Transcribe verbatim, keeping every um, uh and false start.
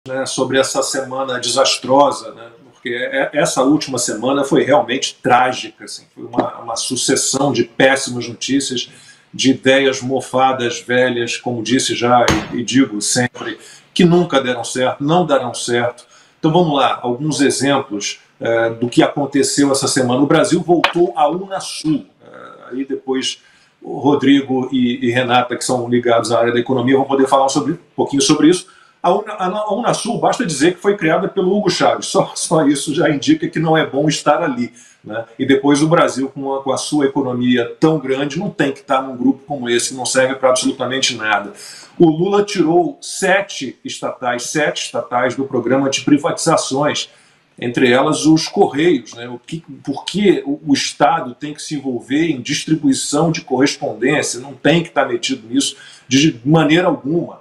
né, sobre essa semana desastrosa, né, porque essa última semana foi realmente trágica, assim, foi uma, uma sucessão de péssimas notícias, de ideias mofadas, velhas, como disse já e, e digo sempre, que nunca deram certo, não darão certo. Então vamos lá, alguns exemplos é, do que aconteceu essa semana. O Brasil voltou à Unasul, é, aí depois o Rodrigo e, e Renata, que são ligados à área da economia, vão poder falar sobre, um pouquinho sobre isso. A, Una, a Unasul, basta dizer que foi criada pelo Hugo Chávez, só, só isso já indica que não é bom estar ali, né? E depois o Brasil, com a, com a sua economia tão grande, não tem que estar num grupo como esse, que não serve para absolutamente nada. O Lula tirou sete estatais, sete estatais do programa de privatizações, entre elas os Correios, né? O que, por que o, o Estado tem que se envolver em distribuição de correspondência? Não tem que estar metido nisso de maneira alguma.